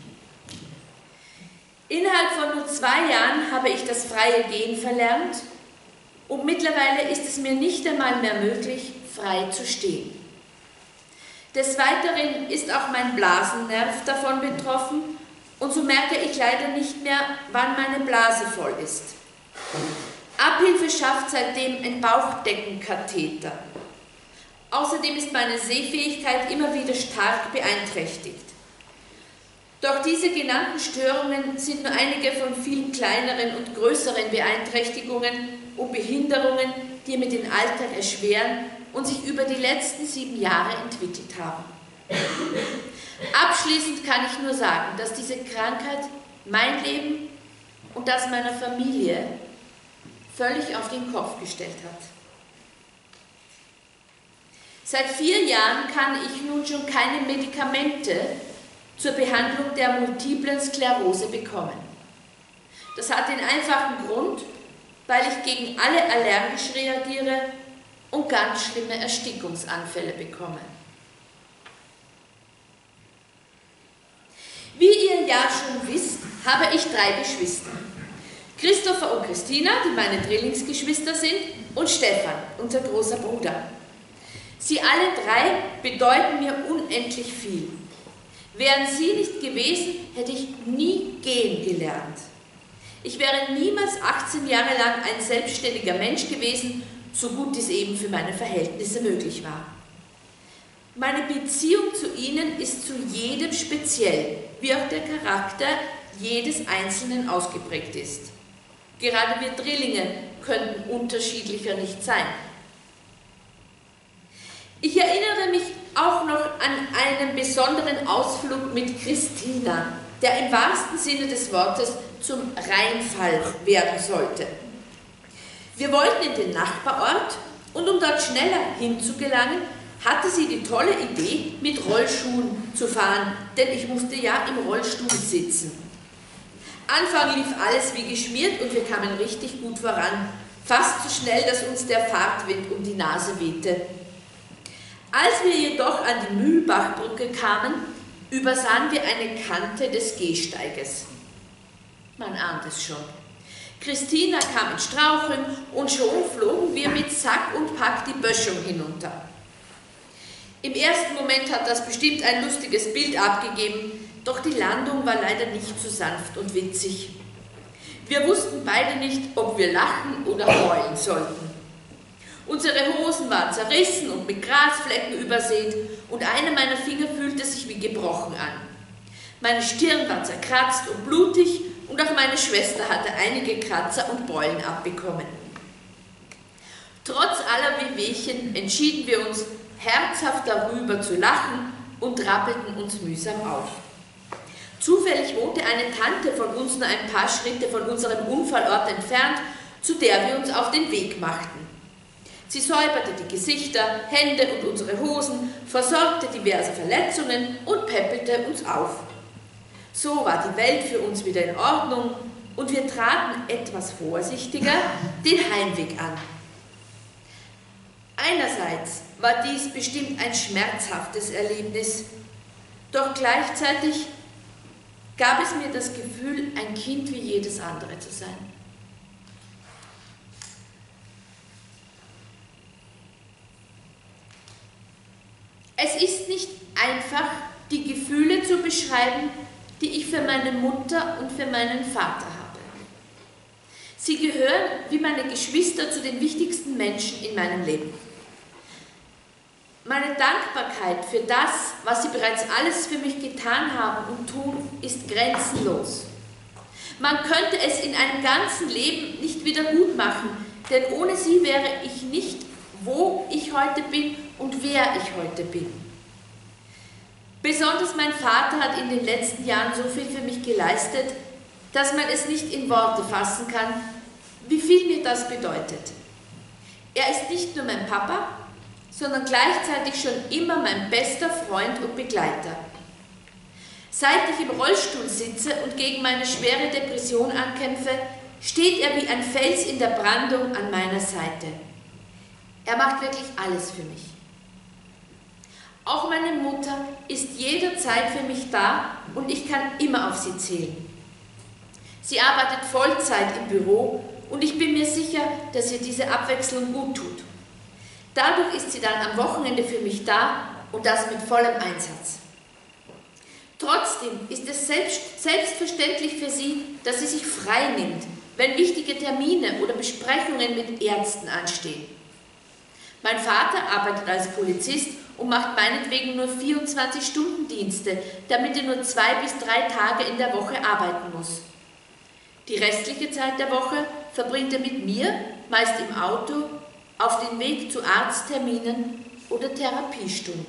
Innerhalb von nur 2 Jahren habe ich das freie Gehen verlernt und mittlerweile ist es mir nicht einmal mehr möglich, frei zu stehen. Des Weiteren ist auch mein Blasennerv davon betroffen und so merke ich leider nicht mehr, wann meine Blase voll ist. Abhilfe schafft seitdem ein Bauchdeckenkatheter. Außerdem ist meine Sehfähigkeit immer wieder stark beeinträchtigt. Doch diese genannten Störungen sind nur einige von vielen kleineren und größeren Beeinträchtigungen und Behinderungen, die mir den Alltag erschweren und sich über die letzten 7 Jahre entwickelt haben. Abschließend kann ich nur sagen, dass diese Krankheit mein Leben und das meiner Familie völlig auf den Kopf gestellt hat. Seit 4 Jahren kann ich nun schon keine Medikamente zur Behandlung der multiplen Sklerose bekommen. Das hat den einfachen Grund, weil ich gegen alle allergisch reagiere und ganz schlimme Erstickungsanfälle bekomme. Wie ihr ja schon wisst, habe ich 3 Geschwister. Christopher und Christina, die meine Drillingsgeschwister sind, und Stefan, unser großer Bruder. Sie alle drei bedeuten mir unendlich viel. Wären sie nicht gewesen, hätte ich nie gehen gelernt. Ich wäre niemals 18 Jahre lang ein selbstständiger Mensch gewesen, so gut dies eben für meine Verhältnisse möglich war. Meine Beziehung zu ihnen ist zu jedem speziell, wie auch der Charakter jedes Einzelnen ausgeprägt ist. Gerade wir Drillinge könnten unterschiedlicher nicht sein. Ich erinnere mich auch noch an einen besonderen Ausflug mit Christina, der im wahrsten Sinne des Wortes zum Reinfall werden sollte. Wir wollten in den Nachbarort und um dort schneller hinzugelangen, hatte sie die tolle Idee, mit Rollschuhen zu fahren, denn ich musste ja im Rollstuhl sitzen. Anfang lief alles wie geschmiert und wir kamen richtig gut voran, fast so schnell, dass uns der Fahrtwind um die Nase wehte. Als wir jedoch an die Mühlbachbrücke kamen, übersahen wir eine Kante des Gehsteiges. Man ahnt es schon. Christina kam in Straucheln und schon flogen wir mit Sack und Pack die Böschung hinunter. Im ersten Moment hat das bestimmt ein lustiges Bild abgegeben, doch die Landung war leider nicht so sanft und witzig. Wir wussten beide nicht, ob wir lachen oder heulen sollten. Unsere Hosen waren zerrissen und mit Grasflecken übersät und einer meiner Finger fühlte sich wie gebrochen an. Meine Stirn war zerkratzt und blutig und auch meine Schwester hatte einige Kratzer und Beulen abbekommen. Trotz aller Wehwehchen entschieden wir uns, herzhaft darüber zu lachen und rappelten uns mühsam auf. Zufällig wohnte eine Tante von uns nur ein paar Schritte von unserem Unfallort entfernt, zu der wir uns auf den Weg machten. Sie säuberte die Gesichter, Hände und unsere Hosen, versorgte diverse Verletzungen und päppelte uns auf. So war die Welt für uns wieder in Ordnung und wir traten etwas vorsichtiger den Heimweg an. Einerseits war dies bestimmt ein schmerzhaftes Erlebnis, doch gleichzeitig gab es mir das Gefühl, ein Kind wie jedes andere zu sein. Es ist nicht einfach, die Gefühle zu beschreiben, die ich für meine Mutter und für meinen Vater habe. Sie gehören wie meine Geschwister zu den wichtigsten Menschen in meinem Leben. Meine Dankbarkeit für das, was sie bereits alles für mich getan haben und tun, ist grenzenlos. Man könnte es in einem ganzen Leben nicht wieder gut machen, denn ohne sie wäre ich nicht, wo ich heute bin und wer ich heute bin. Besonders mein Vater hat in den letzten Jahren so viel für mich geleistet, dass man es nicht in Worte fassen kann, wie viel mir das bedeutet. Er ist nicht nur mein Papa, sondern gleichzeitig schon immer mein bester Freund und Begleiter. Seit ich im Rollstuhl sitze und gegen meine schwere Depression ankämpfe, steht er wie ein Fels in der Brandung an meiner Seite. Er macht wirklich alles für mich. Auch meine Mutter ist jederzeit für mich da und ich kann immer auf sie zählen. Sie arbeitet Vollzeit im Büro und ich bin mir sicher, dass ihr diese Abwechslung gut tut. Dadurch ist sie dann am Wochenende für mich da und das mit vollem Einsatz. Trotzdem ist es selbstverständlich für sie, dass sie sich frei nimmt, wenn wichtige Termine oder Besprechungen mit Ärzten anstehen. Mein Vater arbeitet als Polizist und macht meinetwegen nur 24-Stunden-Dienste, damit er nur 2 bis 3 Tage in der Woche arbeiten muss. Die restliche Zeit der Woche verbringt er mit mir, meist im Auto, auf dem Weg zu Arztterminen oder Therapiestunden.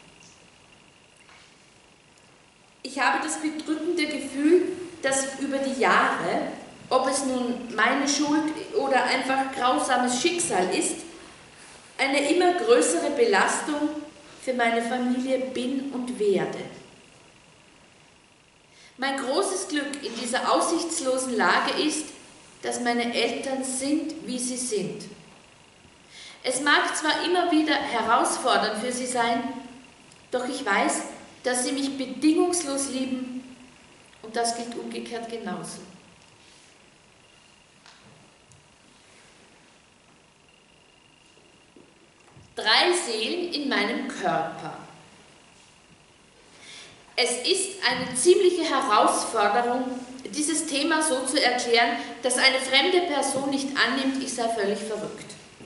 Ich habe das bedrückende Gefühl, dass ich über die Jahre, ob es nun meine Schuld oder einfach grausames Schicksal ist, eine immer größere Belastung für meine Familie bin und werde. Mein großes Glück in dieser aussichtslosen Lage ist, dass meine Eltern sind, wie sie sind. Es mag zwar immer wieder herausfordernd für sie sein, doch ich weiß, dass sie mich bedingungslos lieben und das gilt umgekehrt genauso. 3 Seelen in meinem Körper. Es ist eine ziemliche Herausforderung, dieses Thema so zu erklären, dass eine fremde Person nicht annimmt, ich sei völlig verrückt.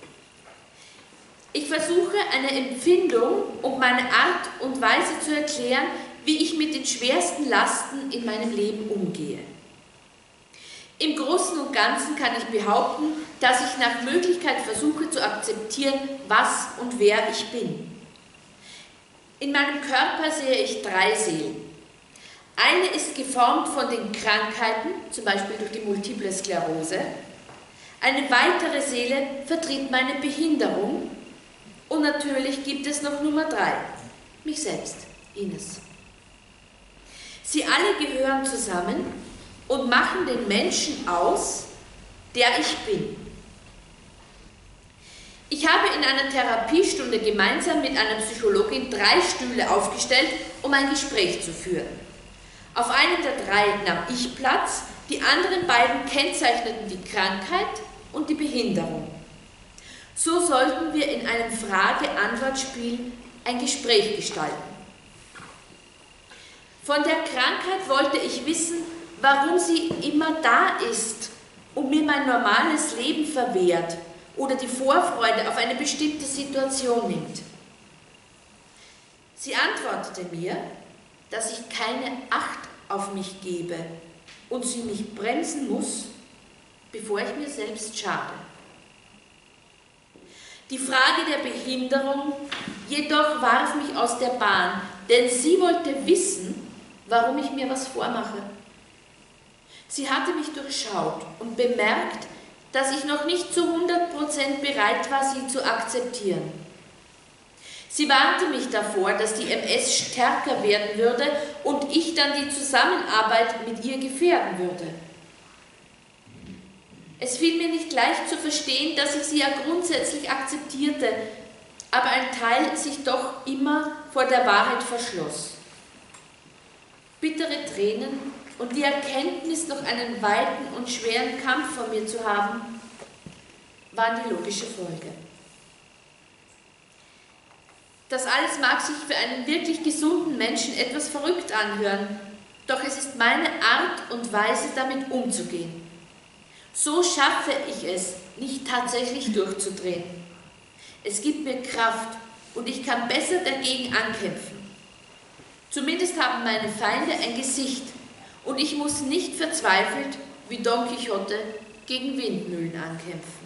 Ich versuche, eine Empfindung und meine Art und Weise zu erklären, wie ich mit den schwersten Lasten in meinem Leben umgehe. Im Großen und Ganzen kann ich behaupten, dass ich nach Möglichkeit versuche zu akzeptieren, was und wer ich bin. In meinem Körper sehe ich 3 Seelen. Eine ist geformt von den Krankheiten, zum Beispiel durch die Multiple Sklerose. Eine weitere Seele vertritt meine Behinderung. Und natürlich gibt es noch Nummer 3, mich selbst, Ines. Sie alle gehören zusammen und machen den Menschen aus, der ich bin. Ich habe in einer Therapiestunde gemeinsam mit einer Psychologin 3 Stühle aufgestellt, um ein Gespräch zu führen. Auf einem der 3 nahm ich Platz, die anderen beiden kennzeichneten die Krankheit und die Behinderung. So sollten wir in einem Frage-Antwort-Spiel ein Gespräch gestalten. Von der Krankheit wollte ich wissen, warum sie immer da ist und mir mein normales Leben verwehrt oder die Vorfreude auf eine bestimmte Situation nimmt. Sie antwortete mir, dass ich keine Acht auf mich gebe und sie mich bremsen muss, bevor ich mir selbst schade. Die Frage der Behinderung jedoch warf mich aus der Bahn, denn sie wollte wissen, warum ich mir was vormache. Sie hatte mich durchschaut und bemerkt, dass ich noch nicht zu 100% bereit war, sie zu akzeptieren. Sie warnte mich davor, dass die MS stärker werden würde und ich dann die Zusammenarbeit mit ihr gefährden würde. Es fiel mir nicht leicht zu verstehen, dass ich sie ja grundsätzlich akzeptierte, aber ein Teil sich doch immer vor der Wahrheit verschloss. Bittere Tränen und die Erkenntnis, noch einen weiten und schweren Kampf vor mir zu haben, waren die logische Folge. Das alles mag sich für einen wirklich gesunden Menschen etwas verrückt anhören, doch es ist meine Art und Weise, damit umzugehen. So schaffe ich es, nicht tatsächlich durchzudrehen. Es gibt mir Kraft und ich kann besser dagegen ankämpfen. Zumindest haben meine Feinde ein Gesicht und ich muss nicht verzweifelt wie Don Quixote gegen Windmühlen ankämpfen.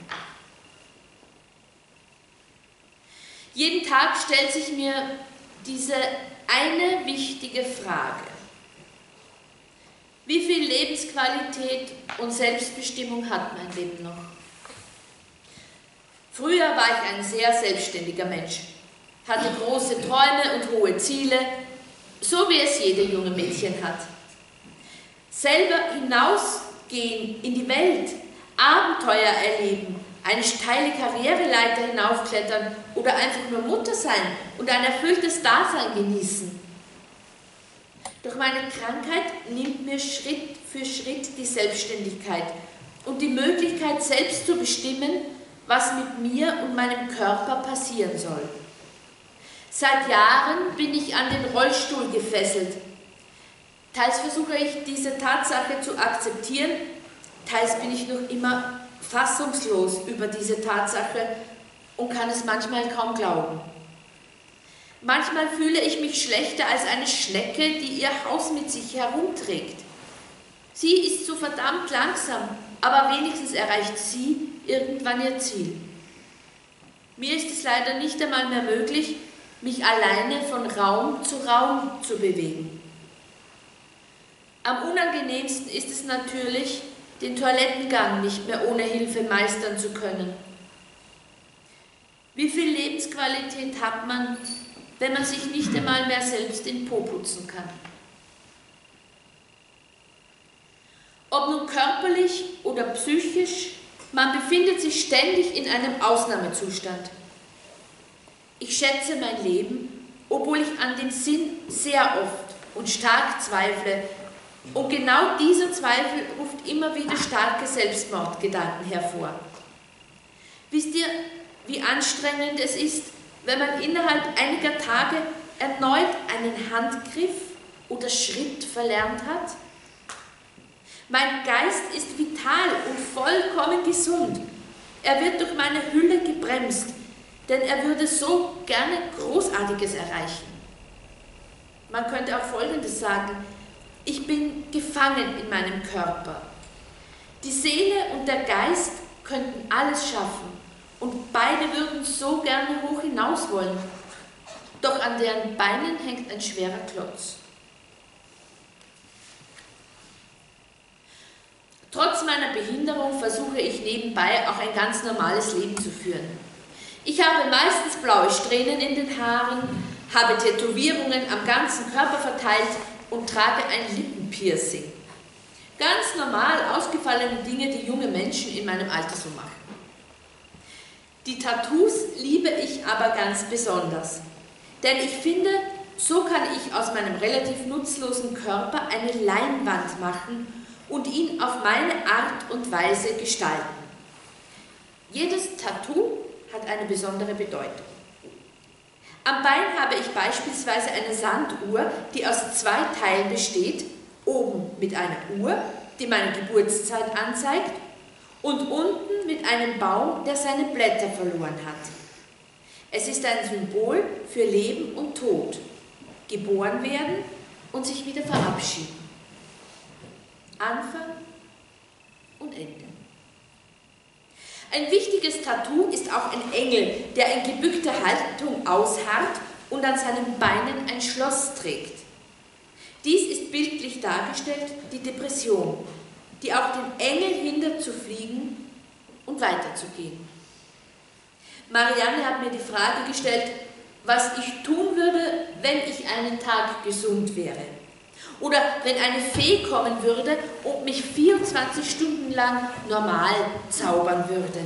Jeden Tag stellt sich mir diese eine wichtige Frage. Wie viel Lebensqualität und Selbstbestimmung hat mein Leben noch? Früher war ich ein sehr selbstständiger Mensch, hatte große Träume und hohe Ziele, so wie es jede junge Mädchen hat. Selber hinausgehen in die Welt, Abenteuer erleben, eine steile Karriereleiter hinaufklettern oder einfach nur Mutter sein und ein erfülltes Dasein genießen. Doch meine Krankheit nimmt mir Schritt für Schritt die Selbstständigkeit und die Möglichkeit, selbst zu bestimmen, was mit mir und meinem Körper passieren soll. Seit Jahren bin ich an den Rollstuhl gefesselt. Teils versuche ich, diese Tatsache zu akzeptieren, teils bin ich noch immer fassungslos über diese Tatsache und kann es manchmal kaum glauben. Manchmal fühle ich mich schlechter als eine Schnecke, die ihr Haus mit sich herumträgt. Sie ist so verdammt langsam, aber wenigstens erreicht sie irgendwann ihr Ziel. Mir ist es leider nicht einmal mehr möglich, mich alleine von Raum zu Raum zu bewegen. Am unangenehmsten ist es natürlich, den Toilettengang nicht mehr ohne Hilfe meistern zu können. Wie viel Lebensqualität hat man, wenn man sich nicht einmal mehr selbst den Po putzen kann? Ob nun körperlich oder psychisch, man befindet sich ständig in einem Ausnahmezustand. Ich schätze mein Leben, obwohl ich an den Sinn sehr oft und stark zweifle, und genau dieser Zweifel ruft immer wieder starke Selbstmordgedanken hervor. Wisst ihr, wie anstrengend es ist, wenn man innerhalb einiger Tage erneut einen Handgriff oder Schritt verlernt hat? Mein Geist ist vital und vollkommen gesund. Er wird durch meine Hülle gebremst, denn er würde so gerne Großartiges erreichen. Man könnte auch Folgendes sagen: Ich bin gefangen in meinem Körper. Die Seele und der Geist könnten alles schaffen und beide würden so gerne hoch hinaus wollen, doch an deren Beinen hängt ein schwerer Klotz. Trotz meiner Behinderung versuche ich nebenbei auch ein ganz normales Leben zu führen. Ich habe meistens blaue Strähnen in den Haaren, habe Tätowierungen am ganzen Körper verteilt und trage ein Lippenpiercing. Ganz normal ausgefallene Dinge, die junge Menschen in meinem Alter so machen. Die Tattoos liebe ich aber ganz besonders, denn ich finde, so kann ich aus meinem relativ nutzlosen Körper eine Leinwand machen und ihn auf meine Art und Weise gestalten. Jedes Tattoo hat eine besondere Bedeutung. Am Bein habe ich beispielsweise eine Sanduhr, die aus 2 Teilen besteht, oben mit einer Uhr, die meine Geburtszeit anzeigt, und unten mit einem Baum, der seine Blätter verloren hat. Es ist ein Symbol für Leben und Tod, geboren werden und sich wieder verabschieden. Anfang und Ende. Ein wichtiges Tattoo ist auch ein Engel, der in gebückter Haltung ausharrt und an seinen Beinen ein Schloss trägt. Dies ist bildlich dargestellt die Depression, die auch den Engel hindert zu fliegen und weiterzugehen. Marianne hat mir die Frage gestellt, was ich tun würde, wenn ich einen Tag gesund wäre. Oder wenn eine Fee kommen würde und mich 24 Stunden lang normal zaubern würde.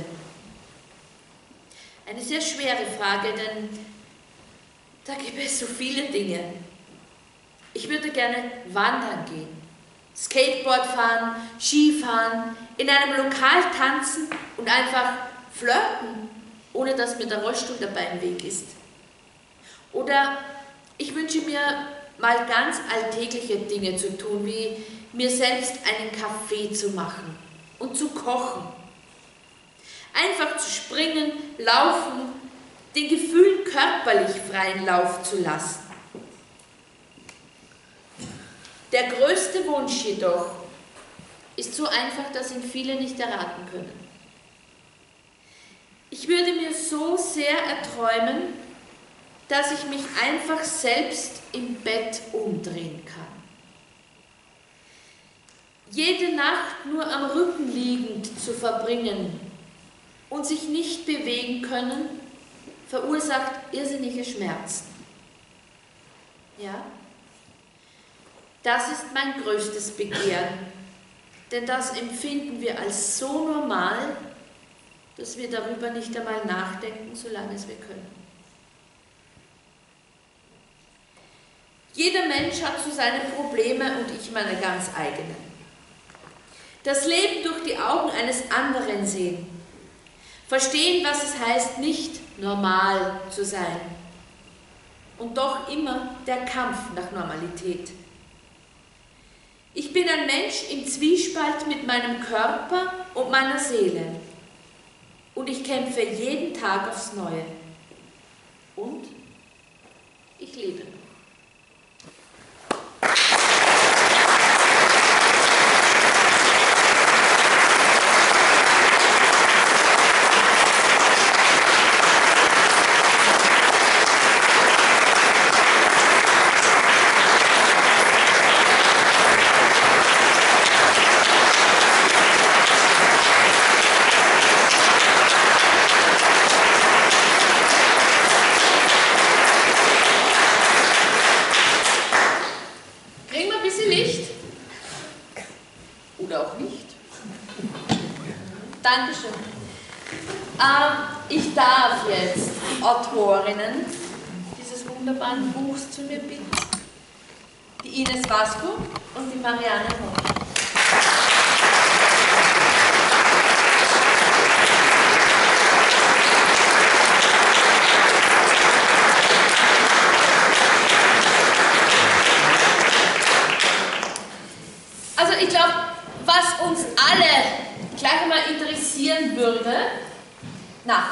Eine sehr schwere Frage, denn da gibt es so viele Dinge. Ich würde gerne wandern gehen, Skateboard fahren, Skifahren, in einem Lokal tanzen und einfach flirten, ohne dass mir der Rollstuhl dabei im Weg ist. Oder ich wünsche mir, mal ganz alltägliche Dinge zu tun, wie mir selbst einen Kaffee zu machen und zu kochen. Einfach zu springen, laufen, den Gefühlen körperlich freien Lauf zu lassen. Der größte Wunsch jedoch ist so einfach, dass ihn viele nicht erraten können. Ich würde mir so sehr erträumen, dass ich mich einfach selbst im Bett umdrehen kann. Jede Nacht nur am Rücken liegend zu verbringen und sich nicht bewegen können, verursacht irrsinnige Schmerzen. Ja? Das ist mein größtes Begehren, denn das empfinden wir als so normal, dass wir darüber nicht einmal nachdenken, solange es wir können. Jeder Mensch hat so seine Probleme und ich meine ganz eigenen. Das Leben durch die Augen eines anderen sehen. Verstehen, was es heißt, nicht normal zu sein. Und doch immer der Kampf nach Normalität. Ich bin ein Mensch im Zwiespalt mit meinem Körper und meiner Seele. Und ich kämpfe jeden Tag aufs Neue. Und ich lebe noch. Dankeschön. Ich darf jetzt die Autorinnen dieses wunderbaren Buchs zu mir bitten. Die Ines Vasco und die Marianne Horsch.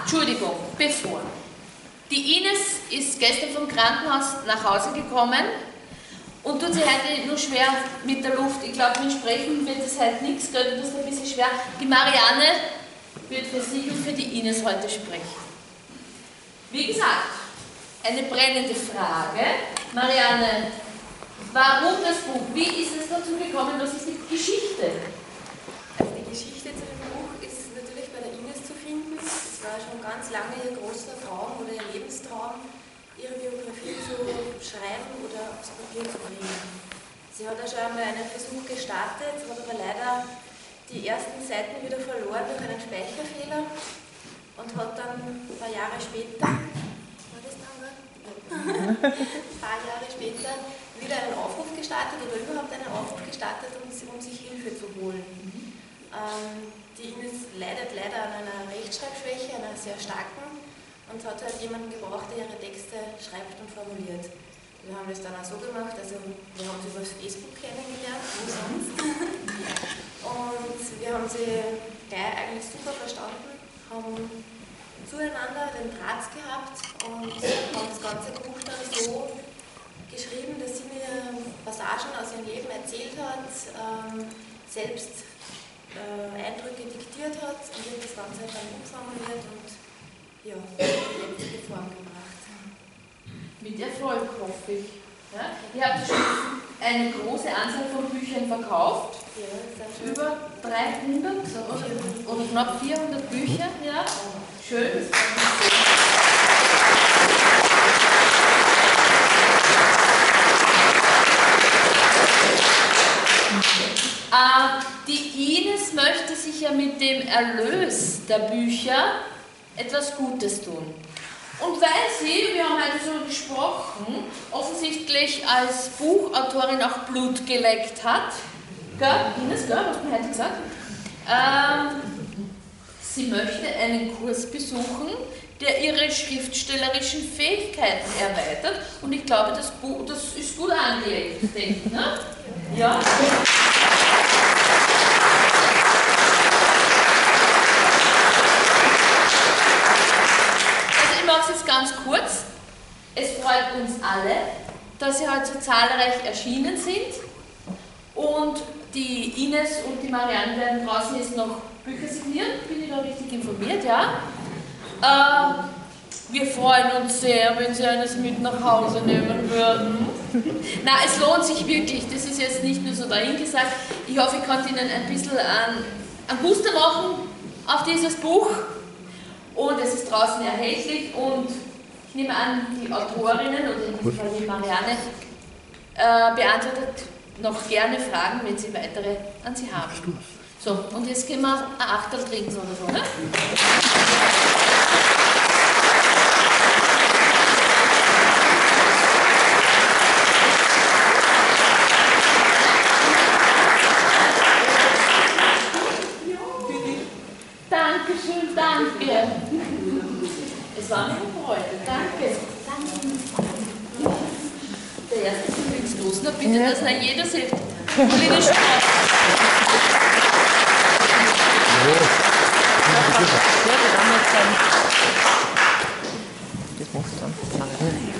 Entschuldigung, bevor. Die Ines ist gestern vom Krankenhaus nach Hause gekommen und tut sich heute nur schwer mit der Luft. Ich glaube, mit Sprechen wird es heute nichts, das ist ein bisschen schwer. Die Marianne wird für sich und für die Ines heute sprechen. Wie gesagt, eine brennende Frage. Marianne, warum das Buch? Wie ist es dazu gekommen? Was ist die Geschichte? Also die Geschichte zu dem Buch ist natürlich bei der Ines zu finden. Es war schon ganz lange ihr großer Traum oder ihr Lebenstraum, ihre Biografie zu schreiben oder aufs Papier zu bringen. Sie hat ja schon einmal einen Versuch gestartet, hat aber leider die ersten Seiten wieder verloren durch einen Speicherfehler und hat dann ein paar Jahre später, war das dann ein paar Jahre später wieder einen Aufruf gestartet oder überhaupt einen Aufruf gestartet, um sich Hilfe zu holen. Die Ines leidet leider an einer Rechtschreibschwäche, einer sehr starken, und hat halt jemanden gebraucht, der ihre Texte schreibt und formuliert. Wir haben das dann auch so gemacht, also wir haben sie über Facebook kennengelernt, wo sonst. Und wir haben sie gleich eigentlich super verstanden, haben zueinander den Draht gehabt und haben das ganze Buch dann so geschrieben, dass sie mir Passagen aus ihrem Leben erzählt hat, selbst Eindrücke diktiert hat und wird das Ganze dann umformuliert und ja, in die jetzige Form gebracht. Mit Erfolg, hoffe ich. Ja? Ihr habt schon eine große Anzahl von Büchern verkauft. Ja, das ist Über 300 oder knapp 400 Bücher. Ja? Schön. Die Ines möchte sich ja mit dem Erlös der Bücher etwas Gutes tun. Und weil sie, wir haben heute so gesprochen, offensichtlich als Buchautorin auch Blut geleckt hat, gell? Ines, gell, hast du mir heute gesagt? Sie möchte einen Kurs besuchen, der ihre schriftstellerischen Fähigkeiten erweitert. Und ich glaube, das Buch, das ist gut angelegt, denke ich, ne? Ja. Ich mache es jetzt ganz kurz. Es freut uns alle, dass Sie heute so zahlreich erschienen sind. Und die Ines und die Marianne werden draußen jetzt noch Bücher signieren. Bin ich da richtig informiert? Ja. Wir freuen uns sehr, wenn Sie eines mit nach Hause nehmen würden. Na, es lohnt sich wirklich. Das ist jetzt nicht nur so dahingesagt. Ich hoffe, ich konnte Ihnen ein bisschen einen Booster machen auf dieses Buch. Und es ist draußen erhältlich und ich nehme an, die Autorinnen oder in diesem Fall die Marianne beantwortet noch gerne Fragen, wenn Sie weitere an Sie haben. So, und jetzt gehen wir ein Achtel trinken oder so, ne? Dankeschön, danke. Es war mir eine Freude. Danke. Der erste Frühlingsstoß. Na bitte, dass da jeder sieht. Pauline Strauß. Das muss dann.